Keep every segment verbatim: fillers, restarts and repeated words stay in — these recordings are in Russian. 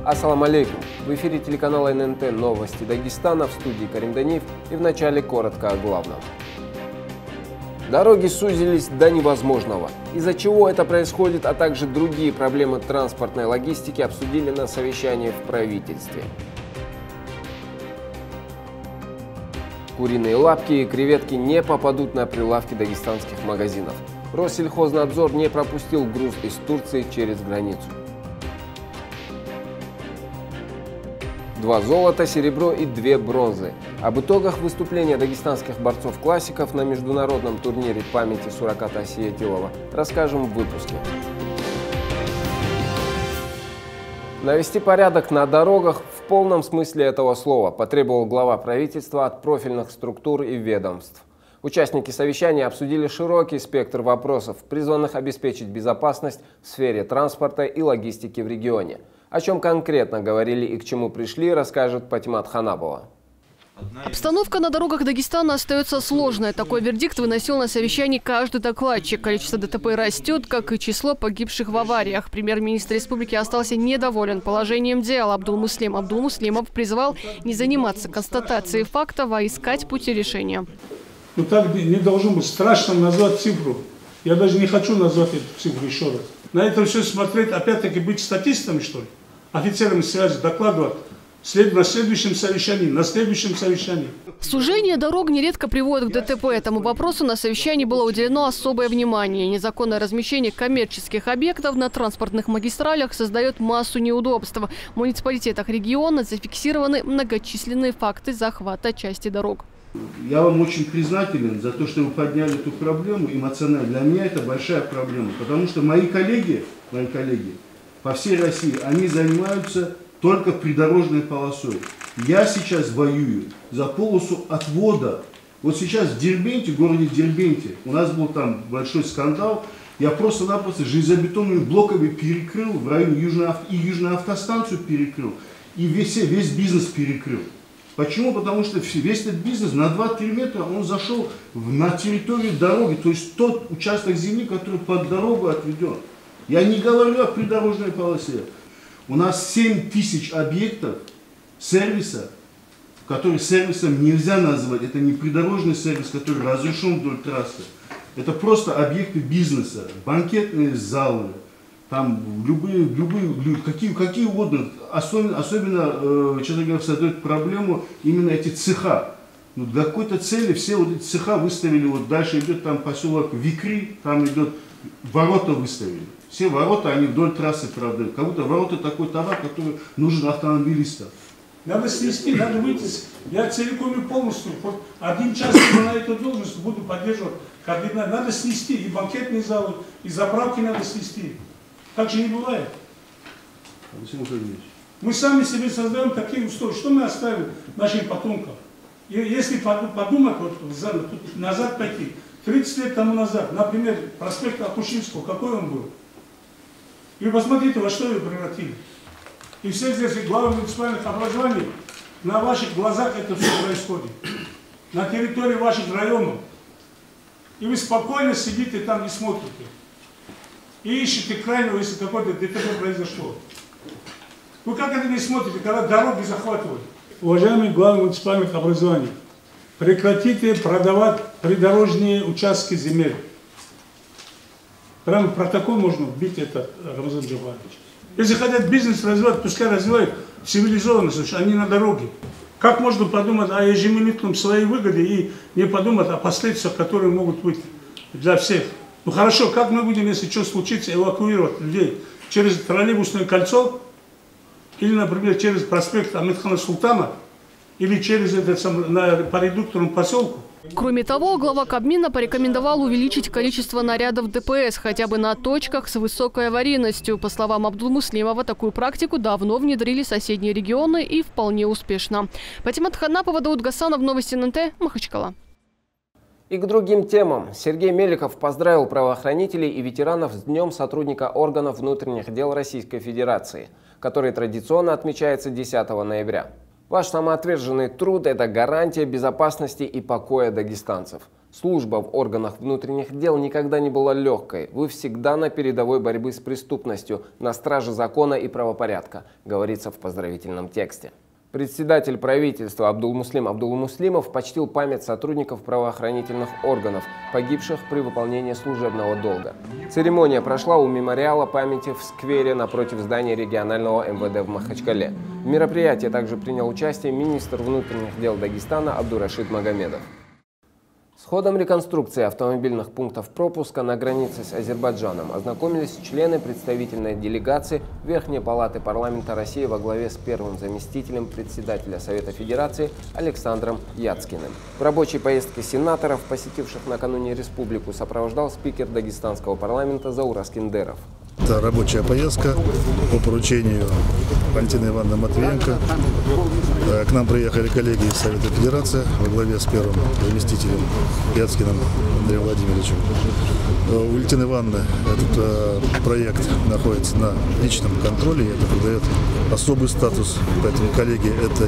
Ассаламу алейкум! В эфире телеканала эн эн тэ «Новости Дагестана», в студии Карим Даниев, и вначале коротко о главном. Дороги сузились до невозможного. Из-за чего это происходит, а также другие проблемы транспортной логистики обсудили на совещании в правительстве. Куриные лапки и креветки не попадут на прилавки дагестанских магазинов. Россельхознадзор не пропустил груз из Турции через границу. Два золота, серебро и две бронзы. Об итогах выступления дагестанских борцов-классиков на международном турнире памяти Сураката Асиетилова расскажем в выпуске. Навести порядок на дорогах в полном смысле этого слова потребовал глава правительства от профильных структур и ведомств. Участники совещания обсудили широкий спектр вопросов, призванных обеспечить безопасность в сфере транспорта и логистики в регионе. О чем конкретно говорили и к чему пришли, расскажет Патимат Ханабова. Обстановка на дорогах Дагестана остается сложной. Такой вердикт выносил на совещании каждый докладчик. Количество дэ тэ пэ растет, как и число погибших в авариях. Премьер-министр республики остался недоволен положением дел. Абдулмуслим Абдулмуслимов призвал не заниматься констатацией фактов, а искать пути решения. Ну так не должно быть. Страшно назвать цифру. Я даже не хочу назвать эту цифру еще раз. На это все смотреть, опять-таки быть статистами, что ли? Офицерами связи докладывать. На следующем совещании, на следующем совещании. Сужение дорог нередко приводит к дэ тэ пэ. Этому вопросу на совещании было уделено особое внимание. Незаконное размещение коммерческих объектов на транспортных магистралях создает массу неудобств. В муниципалитетах региона зафиксированы многочисленные факты захвата части дорог. Я вам очень признателен за то, что вы подняли эту проблему эмоционально. Для меня это большая проблема, потому что мои коллеги, мои коллеги по всей России, они занимаются только придорожной полосой. Я сейчас воюю за полосу отвода. Вот сейчас в Дербенте, в городе Дербенте, у нас был там большой скандал. Я просто-напросто железобетонными блоками перекрыл в районе Южной, и Южную автостанцию перекрыл, и весь, весь бизнес перекрыл. Почему? Потому что весь этот бизнес на два-три метра он зашел на территорию дороги, то есть тот участок земли, который под дорогу отведен. Я не говорю о придорожной полосе. У нас семь тысяч объектов сервиса, который сервисом нельзя назвать. Это не придорожный сервис, который разрешен вдоль трассы. Это просто объекты бизнеса, банкетные залы, там любые, любые какие, какие угодно. Особенно, особенно честно говоря, создает проблему именно эти цеха. Ну, для какой-то цели все вот эти цеха выставили. Вот дальше идет там поселок Викри, там идет ворота выставили. Все ворота, они вдоль трассы продают. Как будто ворота такой товар, который нужен автомобилистам. Надо снести, надо выйти. Я целиком и полностью, хоть один час на эту должность буду поддерживать координацию. Надо снести и банкетные залы, и заправки надо снести. Так же не бывает. Мы сами себе создаем такие условия. Что мы оставим нашим потомкам? И если подумать, вот, назад пойти, тридцать лет тому назад, например, проспект Акушинского, какой он был? И посмотрите, во что его превратили. И все здесь главы муниципальных образований, на ваших глазах это все происходит. На территории ваших районов. И вы спокойно сидите там и смотрите. И ищете крайнего, если какой-то дэ тэ пэ произошло. Вы как это не смотрите, когда дороги захватывают? Уважаемые главы муниципальных образований, прекратите продавать придорожные участки земель. Прямо в протокол можно вбить это, Рамзан Джабарович. Если хотят бизнес развивать, пускай развивают цивилизованность, они на дороге. Как можно подумать о ежеминутном своей выгоде и не подумать о последствиях, которые могут быть для всех? Ну хорошо, как мы будем, если что случится, эвакуировать людей через троллейбусное кольцо, или, например, через проспект Амедхана Султана, или через этот сам, на, по редукторному поселку? Кроме того, глава Кабмина порекомендовал увеличить количество нарядов дэ пэ эс хотя бы на точках с высокой аварийностью. По словам Абдулмуслимова, такую практику давно внедрили соседние регионы и вполне успешно. Патимат Ханапова, Дауд Гасанов, Новости эн эн тэ, Махачкала. И к другим темам. Сергей Меликов поздравил правоохранителей и ветеранов с Днем сотрудника органов внутренних дел Российской Федерации, который традиционно отмечается десятого ноября. Ваш самоотверженный труд – это гарантия безопасности и покоя дагестанцев. Служба в органах внутренних дел никогда не была легкой. Вы всегда на передовой борьбы с преступностью, на страже закона и правопорядка, говорится в поздравительном тексте. Председатель правительства Абдулмуслим Абдулмуслимов почтил память сотрудников правоохранительных органов, погибших при выполнении служебного долга. Церемония прошла у мемориала памяти в сквере напротив здания регионального эм вэ дэ в Махачкале. В мероприятии также принял участие министр внутренних дел Дагестана Абдурашид Магомедов. С ходом реконструкции автомобильных пунктов пропуска на границе с Азербайджаном ознакомились члены представительной делегации Верхней палаты парламента России во главе с первым заместителем председателя Совета Федерации Александром Яцкиным. В рабочей поездке сенаторов, посетивших накануне республику, сопровождал спикер дагестанского парламента Заур Аскендеров. Это рабочая поездка по поручению Валентины Ивановны Матвиенко. К нам приехали коллеги из Совета Федерации во главе с первым заместителем Яцкиным Андреем Владимировичем. У Валентины Ивановны этот проект находится на личном контроле, и это придает особый статус. Поэтому, коллеги, это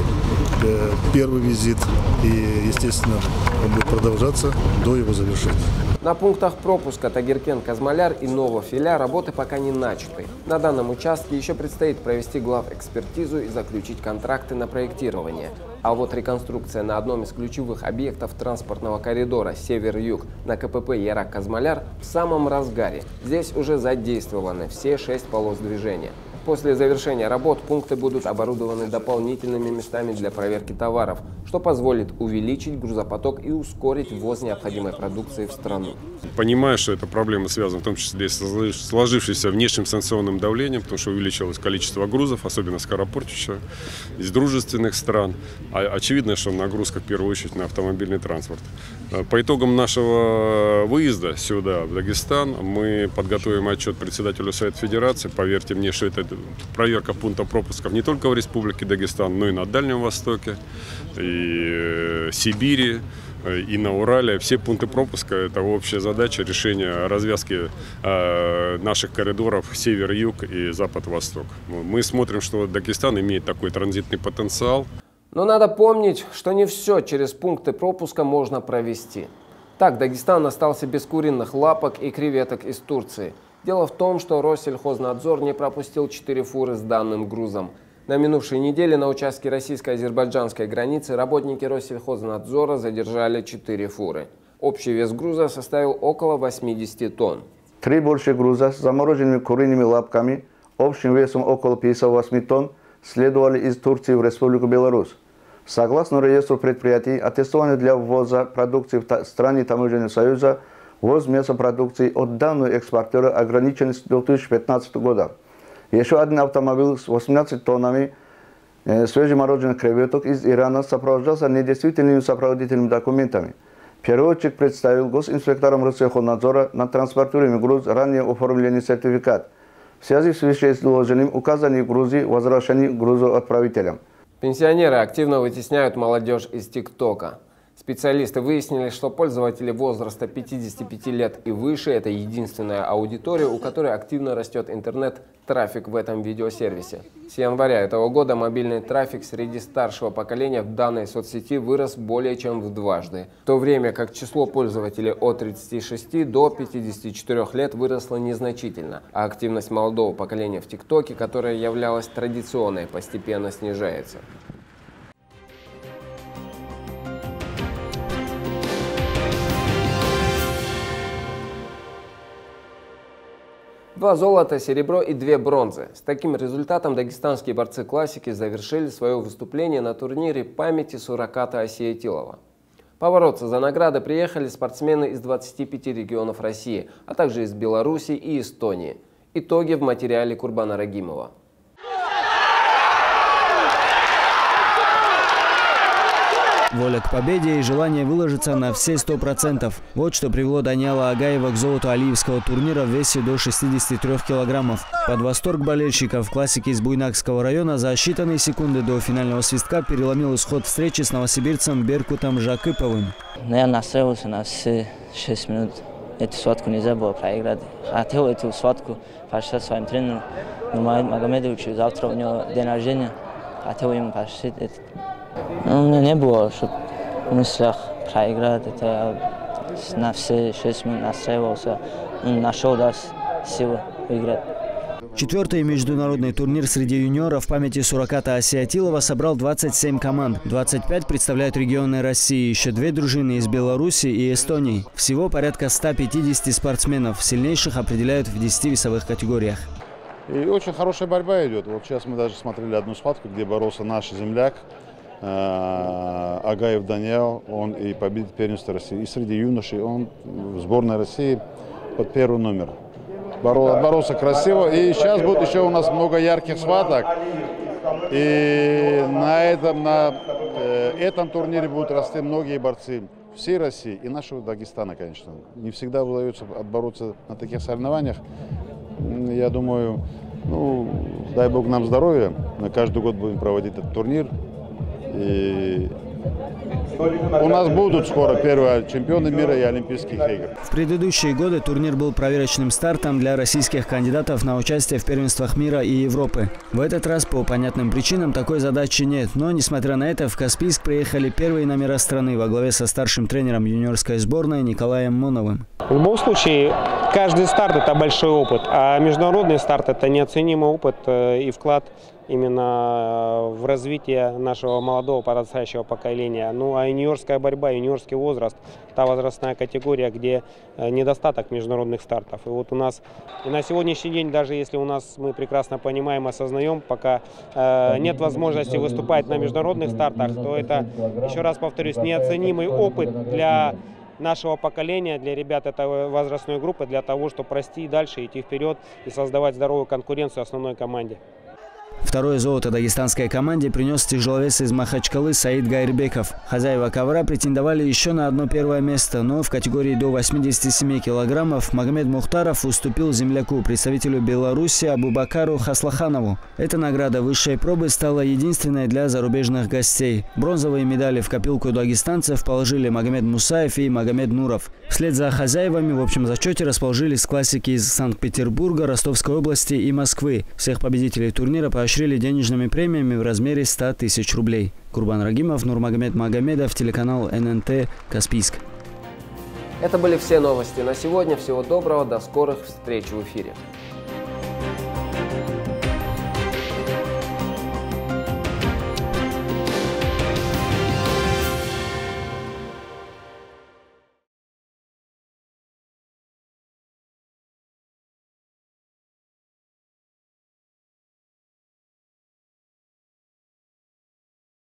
не первый визит, и, естественно, он будет продолжаться до его завершения. На пунктах пропуска Тагиркен-Казмаляр и Новофиля работы пока не начаты. На данном участке еще предстоит провести главэкспертизу и заключить контракты на проектирование. А вот реконструкция на одном из ключевых объектов транспортного коридора Север-Юг на ка пэ пэ Ярак-Казмаляр в самом разгаре. Здесь уже задействованы все шесть полос движения. После завершения работ пункты будут оборудованы дополнительными местами для проверки товаров, что позволит увеличить грузопоток и ускорить ввоз необходимой продукции в страну. Понимаю, что эта проблема связана в том числе с сложившимся внешним санкционным давлением, потому что увеличилось количество грузов, особенно скоропортящих, из дружественных стран. А очевидно, что нагрузка в первую очередь на автомобильный транспорт. По итогам нашего выезда сюда, в Дагестан, мы подготовим отчет председателю Совета Федерации. Поверьте мне, что это проверка пунктов пропусков не только в Республике Дагестан, но и на Дальнем Востоке, и Сибири, и на Урале. Все пункты пропуска – это общая задача решения развязки э, наших коридоров север-юг и запад-восток. Мы смотрим, что Дагестан имеет такой транзитный потенциал. Но надо помнить, что не все через пункты пропуска можно провести. Так, Дагестан остался без куриных лапок и креветок из Турции. Дело в том, что Россельхознадзор не пропустил четыре фуры с данным грузом. На минувшей неделе на участке российско-азербайджанской границы работники Россельхознадзора задержали четыре фуры. Общий вес груза составил около восьмидесяти тонн. Три больших груза с замороженными куриными лапками общим весом около пятидесяти восьми тонн следовали из Турции в Республику Беларусь. Согласно реестру предприятий, аттестованных для ввоза продукции в стране Таможенного союза, ввоз мясопродукции от данного экспортера ограничен с две тысячи пятнадцатого года. Еще один автомобиль с восемнадцатью тоннами э, свежемороженных креветок из Ирана сопровождался недействительными сопроводительными документами. Перевозчик представил госинспекторам Россельхознадзора на транспортируемый груз ранее оформленный сертификат. В связи с вышеизложенным указание в грузе возвращение грузоотправителям. Пенсионеры активно вытесняют молодежь из ТикТока. Специалисты выяснили, что пользователи возраста пятидесяти пяти лет и выше – это единственная аудитория, у которой активно растет интернет-трафик в этом видеосервисе. С января этого года мобильный трафик среди старшего поколения в данной соцсети вырос более чем в дважды, в то время как число пользователей от тридцати шести до пятидесяти четырёх лет выросло незначительно, а активность молодого поколения в ТикТоке, которая являлась традиционной, постепенно снижается. Два золота, серебро и две бронзы. С таким результатом дагестанские борцы-классики завершили свое выступление на турнире памяти Сураката Осиетилова. Побороться за награды приехали спортсмены из двадцати пяти регионов России, а также из Беларуси и Эстонии. Итоги в материале Курбана Рагимова. Воля к победе и желание выложиться на все сто процентов. Вот что привело Даниэла Агаева к золоту алиевского турнира в весе до шестидесяти трёх килограммов. Под восторг болельщиков классики из Буйнакского района за считанные секунды до финального свистка переломил исход встречи с новосибирцем Беркутом Жакыповым. Я настроился на все шесть минут. Эту схватку нельзя было проиграть. Хотел эту схватку пообщаться с своим тренером Магомедовичем. Завтра у него день рождения. хотел им пошить. Но у меня не было, чтобы в мыслях проиграть. Это я на все шесть минут настраивался, нашел да, силы выиграть. Четвертый международный турнир среди юниоров в памяти Сураката Асиатилова собрал двадцать семь команд. двадцать пять представляют регионы России, еще две дружины из Беларуси и Эстонии. Всего порядка ста пятидесяти спортсменов. Сильнейших определяют в десяти весовых категориях. И очень хорошая борьба идет. Вот сейчас мы даже смотрели одну схватку, где боролся наш земляк Агаев Даниэл. Он и победитель первенства России. И среди юношей он в сборной России под первый номер. Боролся красиво. И сейчас будет еще у нас много ярких схваток. И на этом, на э, этом турнире будут расти многие борцы всей России и нашего Дагестана, конечно. Не всегда удается отбороться на таких соревнованиях. Я думаю, ну, дай Бог нам здоровья. Мы каждый год будем проводить этот турнир. И у нас будут скоро первые чемпионы мира и Олимпийских игр. В предыдущие годы турнир был проверочным стартом для российских кандидатов на участие в первенствах мира и Европы. В этот раз по понятным причинам такой задачи нет. Но, несмотря на это, в Каспийск приехали первые номера страны во главе со старшим тренером юниорской сборной Николаем Моновым. В любом случае, каждый старт – это большой опыт, а международный старт – это неоценимый опыт и вклад именно в развитие нашего молодого подрастающего поколения. Ну а юниорская борьба, юниорский возраст – та возрастная категория, где недостаток международных стартов. И вот у нас и на сегодняшний день, даже если у нас, мы прекрасно понимаем, осознаем, пока э, нет возможности выступать на международных стартах, то это, еще раз повторюсь, неоценимый опыт для нашего поколения, для ребят этой возрастной группы, для того, чтобы расти дальше, идти вперед и создавать здоровую конкуренцию основной команде. Второе золото дагестанской команде принес тяжеловес из Махачкалы Саид Гайрбеков. Хозяева ковра претендовали еще на одно первое место, но в категории до восьмидесяти семи килограммов Магомед Мухтаров уступил земляку, представителю Беларуси Абубакару Хаслаханову. Эта награда высшей пробы стала единственной для зарубежных гостей. Бронзовые медали в копилку дагестанцев положили Магомед Мусаев и Магомед Нуров. Вслед за хозяевами в общем зачете расположились классики из Санкт-Петербурга, Ростовской области и Москвы. Всех победителей турнира поощрили денежными премиями в размере ста тысяч рублей. Курбан Рагимов, Нурмагомед Магомедов, телеканал эн эн тэ, Каспийск. Это были все новости на сегодня. Всего доброго, до скорых встреч в эфире.